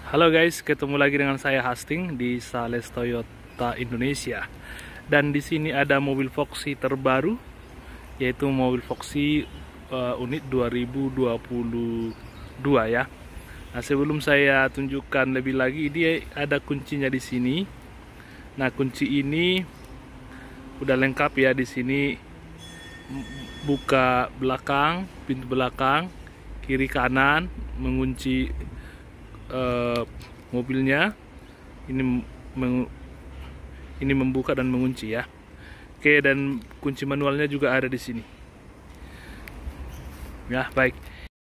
Halo guys, ketemu lagi dengan saya Hastings di Sales Toyota Indonesia. Dan di sini ada mobil Foxy terbaru, yaitu mobil Foxy unit 2022 ya. Nah, sebelum saya tunjukkan lebih lagi, dia ada kuncinya di sini. Nah, kunci ini udah lengkap ya di sini. Buka belakang, pintu belakang, kiri kanan, mengunci mobilnya. Ini membuka dan mengunci ya. Oke, dan kunci manualnya juga ada di sini. Ya, baik.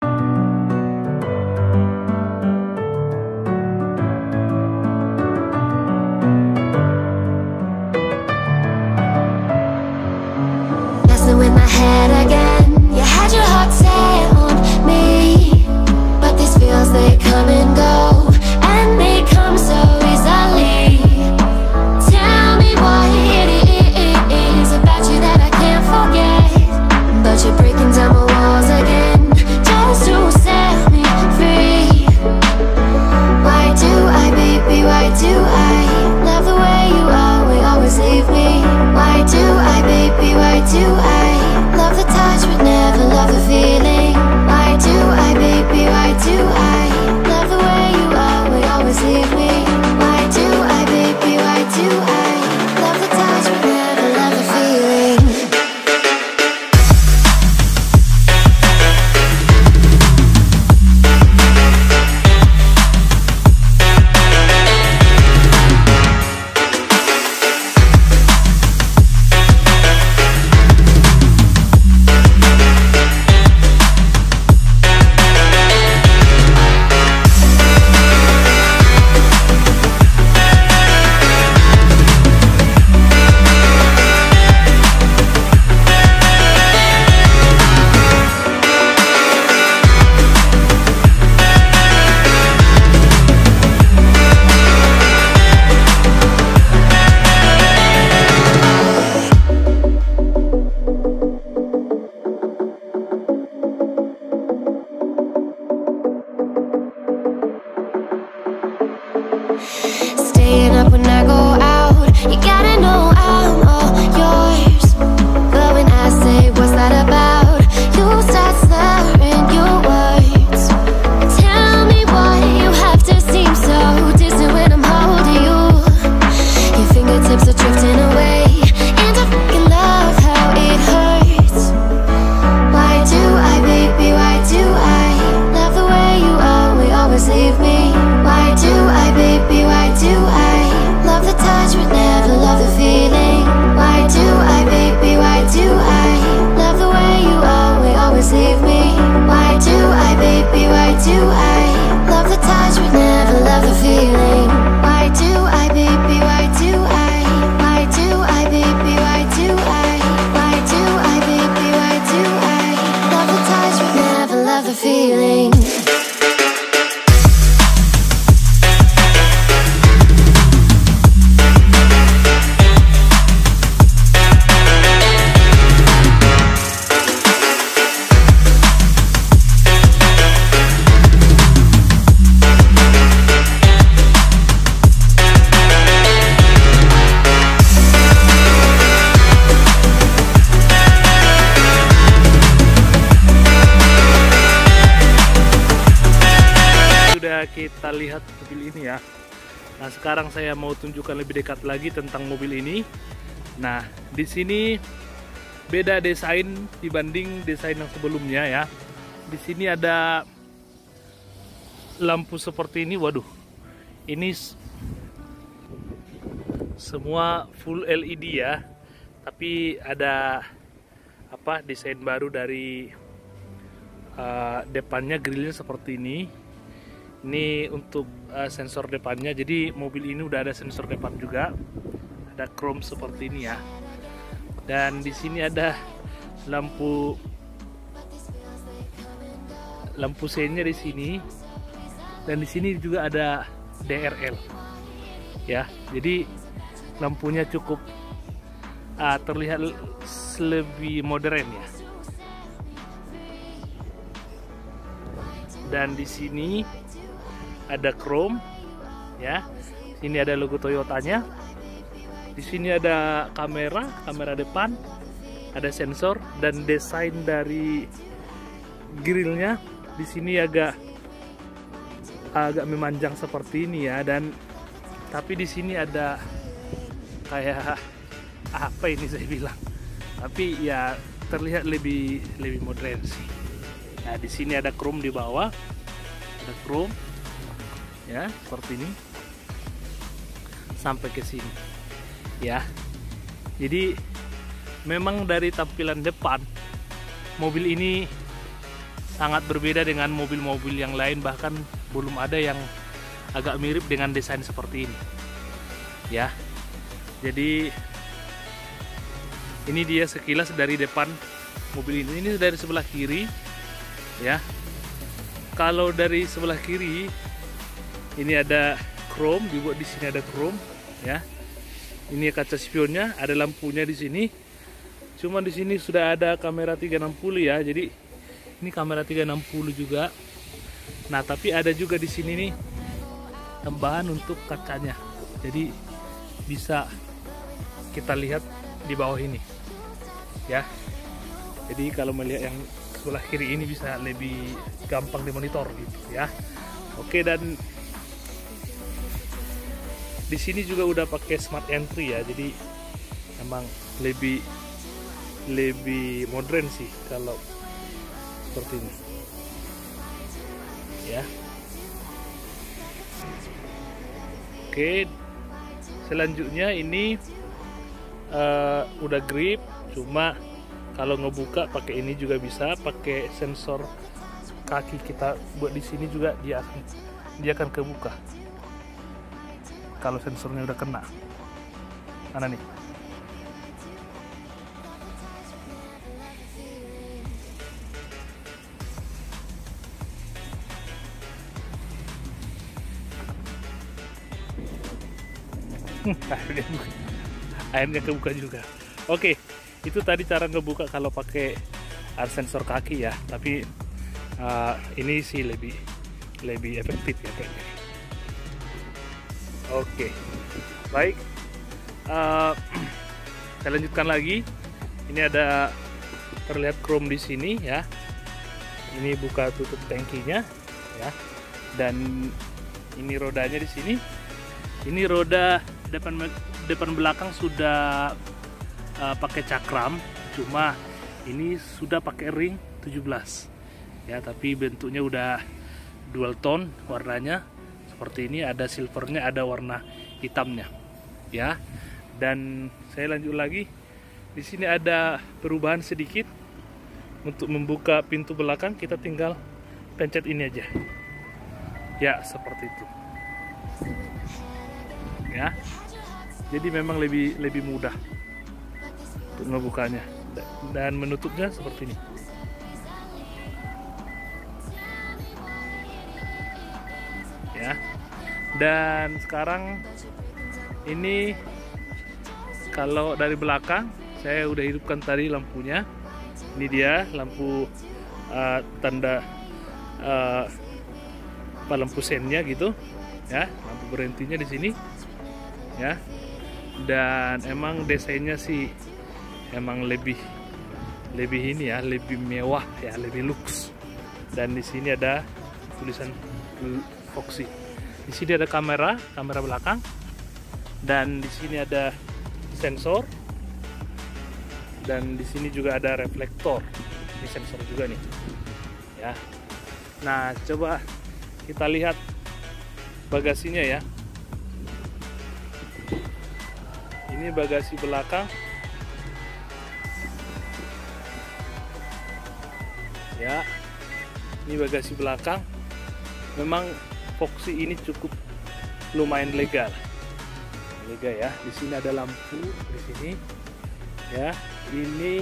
In my head again, you had your heart set on me, but these feels, they come and go, and they come so easily. Tell me what it is about you that I can't forget, but you're breaking down my walls again, just to set me free. Why do I, baby, why do I love the way you always leave me? Why do I, baby, why do I love the touch but never love the feeling? Why do I, baby, why do I love the way you always leave me? Why do I, baby, why do I love the touch but never love the feeling? Staying up when I go out, you gotta know I'm all yours. But when I say what's that about, you start slurring your words. Tell me why you have to seem so distant when I'm holding you. Your fingertips are drifting away, and I fucking love how it hurts. Why do I, baby, why do I love the way you always leave me? Why do I, baby, why do I love the touch but never love the feeling? Why do I, baby, why do I love the way you always leave me? Why do I, baby, why do I love the touch but never love the feeling? Why do I, baby, why do I? Why do I, baby, why do I? Why do I, baby, why do I love the touch but never love the feeling? Kita lihat mobil ini ya. Nah, sekarang saya mau tunjukkan lebih dekat lagi tentang mobil ini. Nah, di sini beda desain dibanding desain yang sebelumnya ya. Di sini ada lampu seperti ini. Waduh, ini semua full LED ya. Tapi ada desain baru dari depannya, grillnya seperti ini. Ini untuk sensor depannya, jadi mobil ini udah ada sensor depan juga, ada chrome seperti ini ya. Dan di sini ada lampu seinnya di sini, dan di sini juga ada DRL ya. Jadi lampunya cukup terlihat lebih modern ya. Dan di sini ada chrome, ya. Ini ada logo Toyotanya. Di sini ada kamera depan, ada sensor, dan desain dari grillnya di sini agak memanjang seperti ini ya. Dan tapi di sini ada kayak apa ini saya bilang, tapi ya terlihat lebih modern sih. Nah, di sini ada chrome di bawah, ada chrome ya seperti ini sampai ke sini ya. Jadi memang dari tampilan depan mobil ini sangat berbeda dengan mobil-mobil yang lain, bahkan belum ada yang agak mirip dengan desain seperti ini ya. Jadi ini dia sekilas dari depan mobil ini. Ini dari sebelah kiri ya. Kalau dari sebelah kiri ini ada chrome, dibuat di sini ada chrome ya. Ini kaca spionnya, ada lampunya di sini. Cuma di sini sudah ada kamera 360 ya. Jadi ini kamera 360 juga. Nah, tapi ada juga di sini nih tambahan untuk kacanya. Jadi bisa kita lihat di bawah ini ya. Jadi kalau melihat yang sebelah kiri ini bisa lebih gampang dimonitor gitu ya. Oke, dan di sini juga udah pakai smart entry ya. Jadi emang lebih modern sih kalau seperti ini ya. Oke, selanjutnya ini udah grip, cuma kalau ngebuka pakai ini juga bisa, pakai sensor kaki kita buat di sini juga dia akan kebuka kalau sensornya udah kena. Mana nih? Akhirnya kebuka juga. Oke, itu tadi cara ngebuka kalau pakai sensor kaki ya. Tapi ini sih lebih efektif ya kayaknya. Oke, baik. Saya lanjutkan lagi. Ini ada terlihat chrome di sini ya. Ini buka tutup tangkinya ya. Dan ini rodanya di sini. Ini roda depan belakang sudah pakai cakram, cuma ini sudah pakai ring 17 ya. Tapi bentuknya udah dual tone warnanya seperti ini, ada silvernya, ada warna hitamnya ya. Dan saya lanjut lagi, di sini ada perubahan sedikit untuk membuka pintu belakang. Kita tinggal pencet ini aja ya, seperti itu ya. Jadi memang lebih mudah untuk ngebukanya, dan menutupnya seperti ini ya. Dan sekarang ini kalau dari belakang saya udah hidupkan tadi lampunya. Ini dia lampu tanda lampu sennya gitu ya, lampu berhentinya di sini ya. Dan emang desainnya sih emang lebih ini ya, lebih mewah ya, lebih luks. Dan di sini ada tulisan Foxy. Di sini ada kamera belakang, dan di sini ada sensor, dan di sini juga ada reflektor. Ini sensor juga nih ya. Nah, coba kita lihat bagasinya ya. Ini bagasi belakang ya. Ini bagasi belakang. Memang Foxy ini cukup lumayan lega ya. Di sini ada lampu di sini ya. Ini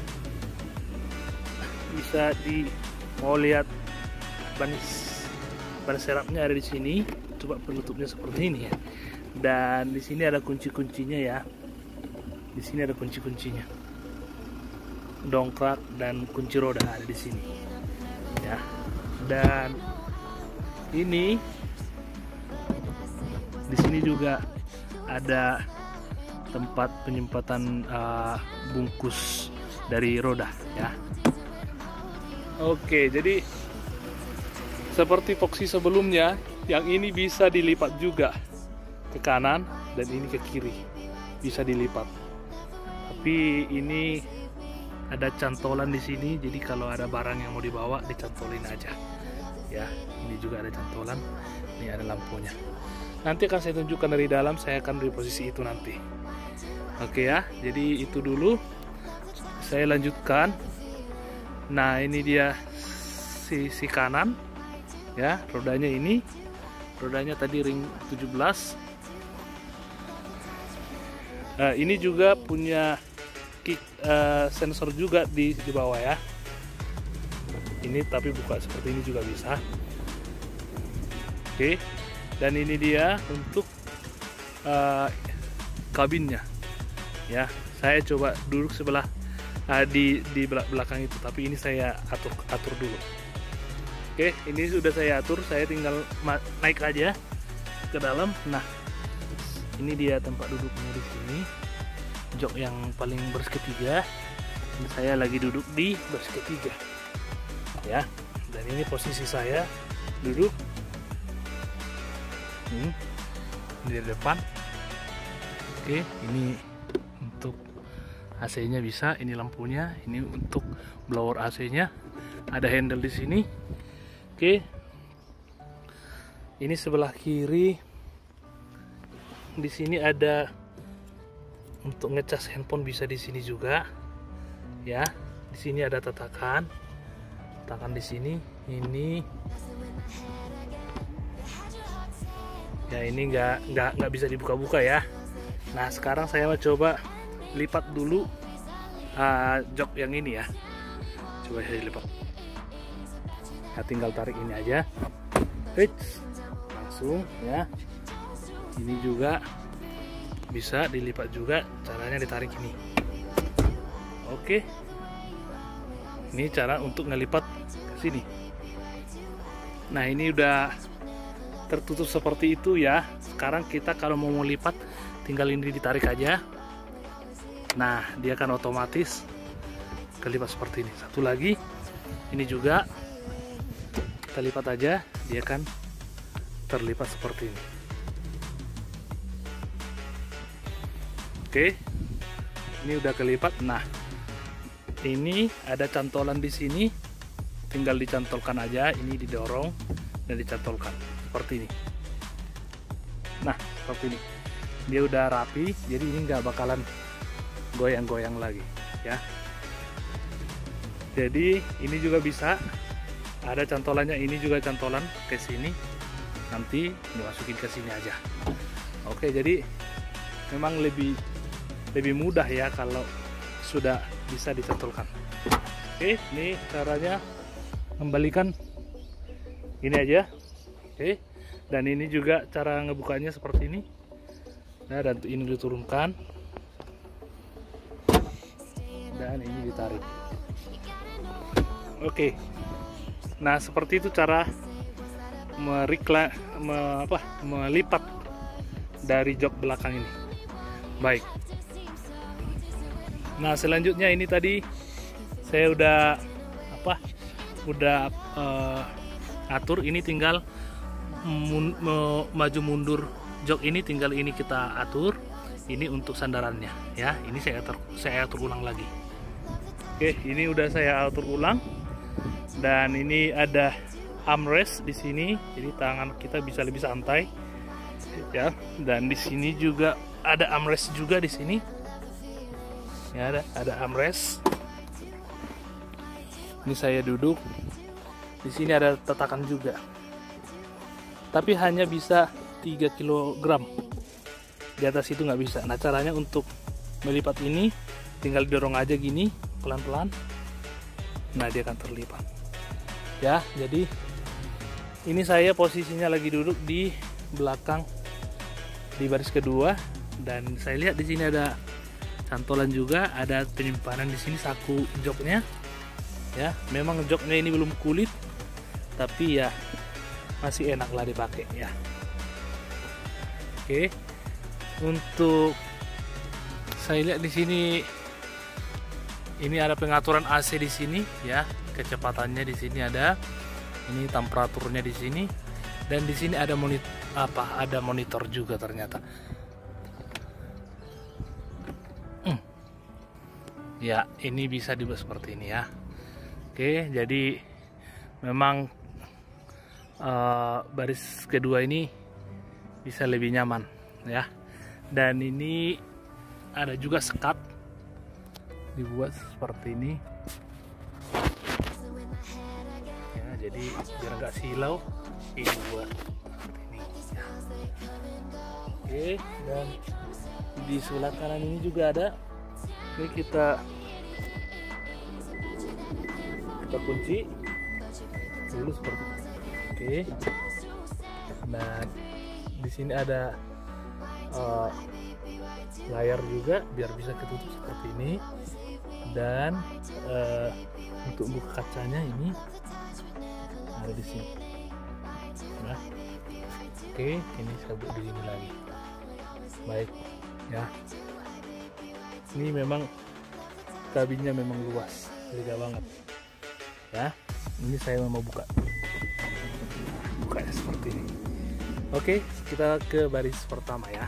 bisa mau lihat ban serapnya ada di sini. Coba penutupnya seperti ini ya. Dan di sini ada kunci-kuncinya ya. Di sini ada kunci-kuncinya. Dongkrak dan kunci roda ada di sini. Ya. Dan ini Di sini juga ada tempat penyempatan bungkus dari roda ya. Oke, jadi seperti Foxy sebelumnya, yang ini bisa dilipat juga ke kanan dan ini ke kiri, bisa dilipat. Tapi ini ada cantolan di sini, jadi kalau ada barang yang mau dibawa dicantolin aja. Ya, ini juga ada cantolan, ini ada lampunya. Nanti akan saya tunjukkan dari dalam, saya akan di posisi itu nanti. Oke ya, jadi itu dulu. Saya lanjutkan. Nah, ini dia sisi kanan. Ya, rodanya ini. Rodanya tadi ring 17. Ini juga punya kick sensor juga di bawah ya. Ini tapi buka seperti ini juga bisa. Oke. Dan ini dia untuk kabinnya. Ya, saya coba duduk sebelah di belakang itu, tapi ini saya atur dulu. Oke, ini sudah saya atur, saya tinggal naik aja ke dalam. Nah, ini dia tempat duduknya di sini, jok yang paling baris ketiga. Ini saya lagi duduk di baris ketiga, ya. Dan ini posisi saya duduk. Ini di depan. Oke, ini untuk AC-nya bisa, ini lampunya, ini untuk blower AC-nya. Ada handle di sini. Oke, ini sebelah kiri. Di sini ada untuk ngecas handphone, bisa di sini juga. Ya, di sini ada tatakan di sini. Ini, ya ini nggak bisa dibuka-buka ya. Nah, sekarang saya mau coba lipat dulu jok yang ini ya. Coba saya lipat. Nah, tinggal tarik ini aja, langsung ya. Ini juga bisa dilipat juga, caranya ditarik ini. Oke, ini cara untuk ngelipat ke sini. Nah, ini udah tertutup seperti itu ya. Sekarang kita kalau mau lipat, tinggal ini ditarik aja. Nah, dia akan otomatis kelipat seperti ini. Satu lagi, ini juga kita lipat aja, dia akan terlipat seperti ini. Oke, ini udah kelipat. Nah, ini ada cantolan di sini, tinggal dicantolkan aja. Ini didorong dan dicantolkan seperti ini. Nah, seperti ini. Dia udah rapi, jadi ini nggak bakalan goyang-goyang lagi ya. Jadi ini juga bisa ada cantolannya, ini juga cantolan ke sini, nanti dimasukin ke sini aja. Oke, jadi memang lebih mudah ya kalau sudah bisa dicantolkan. Oke, ini caranya kembalikan ini aja. Oke, dan ini juga cara ngebukanya seperti ini. Nah, dan ini diturunkan dan ini ditarik. Oke. Nah, seperti itu cara melipat dari jok belakang ini. Baik. Nah, selanjutnya ini tadi saya udah atur. Ini tinggal maju mundur jok ini, tinggal ini kita atur. Ini untuk sandarannya ya. Ini saya atur ulang lagi. Oke, ini udah saya atur ulang. Dan ini ada armrest di sini, jadi tangan kita bisa lebih santai ya. Dan di sini juga ada armrest juga di sini. Ya, ada armrest. Ini saya duduk. Di sini ada tatakan juga. Tapi hanya bisa 3 kg. Di atas itu nggak bisa. Nah, caranya untuk melipat ini tinggal didorong aja gini pelan-pelan. Nah, dia akan terlipat. Ya, jadi ini saya posisinya lagi duduk di belakang di baris kedua, dan saya lihat di sini ada cantolan juga, ada penyimpanan di sini saku joknya. Ya, memang joknya ini belum kulit, tapi ya masih enak lah dipakai ya. Oke. Untuk saya lihat di sini ini ada pengaturan AC di sini ya. Kecepatannya di sini ada. Ini temperaturnya di sini. Dan di sini ada monitor juga ternyata. Ya, ini bisa dibuat seperti ini ya. Oke, jadi memang baris kedua ini bisa lebih nyaman ya. Dan ini ada juga sekat dibuat seperti ini ya, jadi biar nggak silau ini buat seperti ini ya. Oke, dan di sebelah kanan ini juga ada. Ini kita kunci dulu seperti ini. Oke, dan di sini ada layar juga biar bisa ketutup seperti ini. Dan untuk buka kacanya ini ada di sini. Nah, oke, ini saya buat di sini lagi. Baik, ya. Ini memang kabinnya memang luas, lega banget. Ya, ini saya mau bukanya seperti ini. Oke, kita ke baris pertama ya.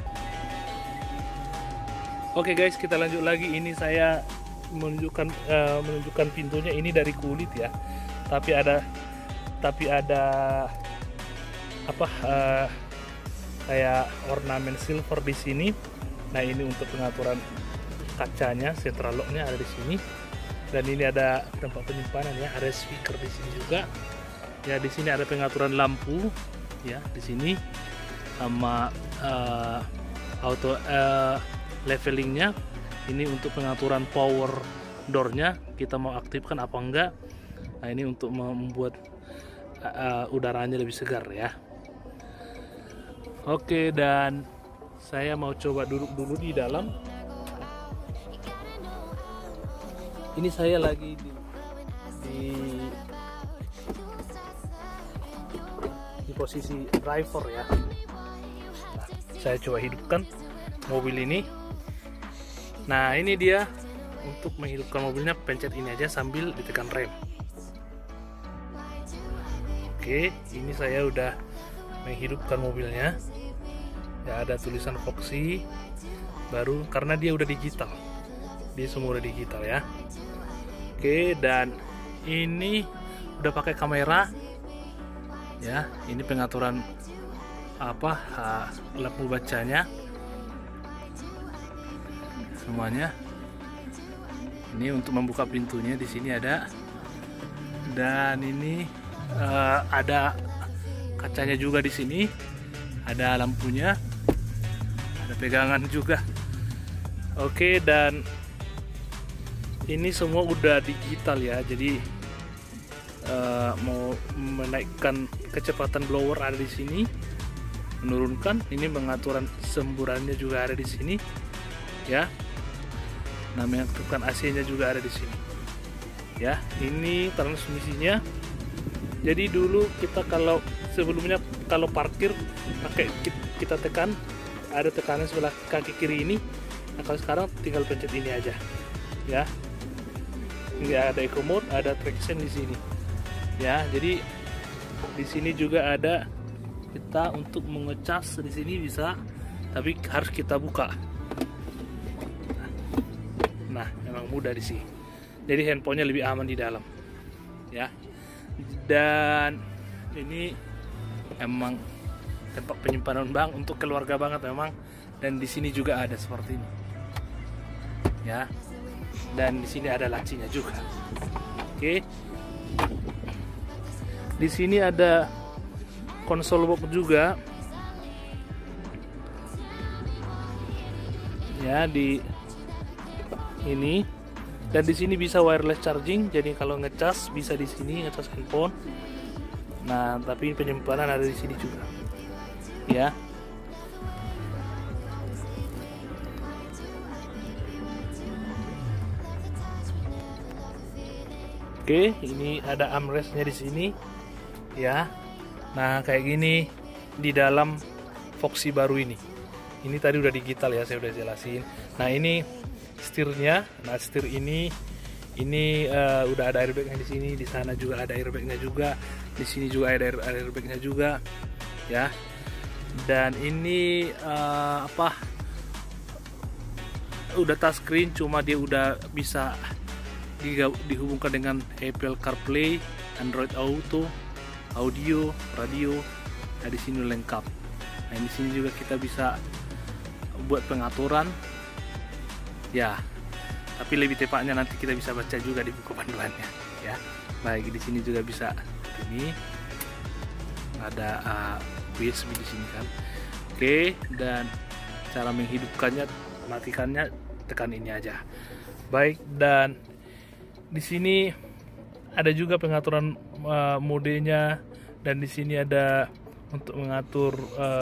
Oke guys, kita lanjut lagi. Ini saya menunjukkan pintunya ini dari kulit ya. Tapi ada kayak ornamen silver di sini. Nah, ini untuk pengaturan kacanya, central locknya ada di sini. Dan ini ada tempat penyimpanan ya, ada speaker di sini juga. Ya, di sini ada pengaturan lampu ya di sini sama auto levelingnya. Ini untuk pengaturan power doornya, kita mau aktifkan apa enggak. Nah, ini untuk membuat udaranya lebih segar ya. Oke, dan saya mau coba duduk dulu di dalam. Ini saya lagi di posisi driver ya. Nah, saya coba hidupkan mobil ini. Nah, ini dia. Untuk menghidupkan mobilnya, pencet ini aja sambil ditekan rem. Oke, ini saya udah menghidupkan mobilnya. Ya, ada tulisan Foxy baru karena dia udah digital. Dia semua udah digital ya. Oke, dan ini udah pakai kamera ya. Ini pengaturan lampu bacanya semuanya. Ini untuk membuka pintunya di sini ada. Dan ini ada kacanya juga di sini. Ada lampunya. Ada pegangan juga. Oke, dan ini semua udah digital ya. Jadi mau menaikkan kecepatan blower ada di sini, menurunkan. Ini pengaturan semburannya juga ada di sini ya. Nah, mengaktifkan AC-nya juga ada di sini ya. Ini transmisinya. Jadi dulu kita sebelumnya kalau parkir pakai kita tekan, ada tekanan sebelah kaki kiri ini. Nah, kalau sekarang tinggal pencet ini aja ya. Ini ada eco mode, ada traction di sini ya. Jadi di sini juga ada kita untuk mengecas di sini bisa, tapi harus kita buka. Nah, memang mudah di sini. Jadi handphonenya lebih aman di dalam ya. Dan ini emang tempat penyimpanan bank untuk keluarga banget memang. Dan di sini juga ada seperti ini ya. Dan di sini ada lacinya juga. Oke. Di sini ada konsol box juga. Ya, di ini. Dan di sini bisa wireless charging. Jadi kalau ngecas bisa di sini ngecas handphone. Nah, tapi penyimpanan ada di sini juga. Ya. Oke, ini ada armrestnya di sini, ya. Nah, kayak gini di dalam Foxy baru ini. Ini tadi udah digital ya, saya udah jelasin. Nah ini setirnya, nah setir ini udah ada airbagnya di sini, di sana juga ada airbagnya juga, di sini juga ada airbagnya juga, ya. Dan ini udah touchscreen, cuma dia udah bisa dihubungkan dengan Apple CarPlay, Android Auto, audio, radio. Nah di sini lengkap. Nah di sini juga kita bisa buat pengaturan, ya. Tapi lebih tepatnya nanti kita bisa baca juga di buku panduannya, ya. Baik, di sini juga bisa. Ini ada USB di sini kan. Oke, dan cara menghidupkannya, matikannya tekan ini aja. Baik, dan di sini ada juga pengaturan modenya, dan di sini ada untuk mengatur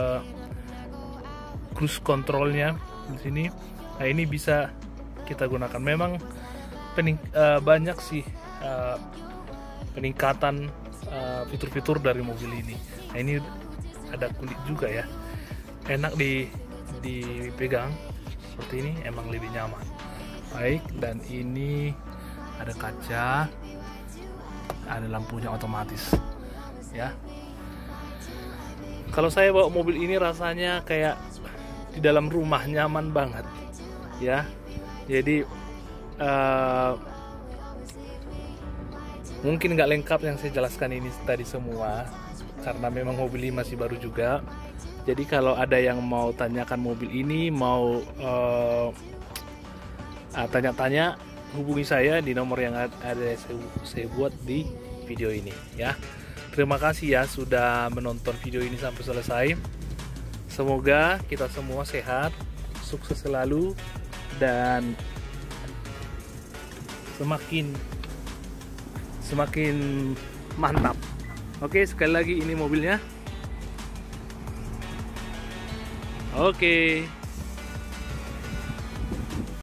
cruise controlnya di sini. Nah ini bisa kita gunakan. Memang banyak sih peningkatan fitur-fitur dari mobil ini. Nah ini ada kulit juga ya, enak dipegang seperti ini, emang lebih nyaman. Baik, dan ini ada kaca, ada lampunya otomatis ya. Kalau saya bawa mobil ini rasanya kayak di dalam rumah, nyaman banget ya. Jadi mungkin nggak lengkap yang saya jelaskan ini tadi semua, karena memang mobil ini masih baru juga. Jadi kalau ada yang mau tanyakan mobil ini, mau tanya-tanya, hubungi saya di nomor yang ada saya buat di video ini ya. Terima kasih ya sudah menonton video ini sampai selesai. Semoga kita semua sehat, sukses selalu, dan semakin mantap. Oke, sekali lagi ini mobilnya. Oke.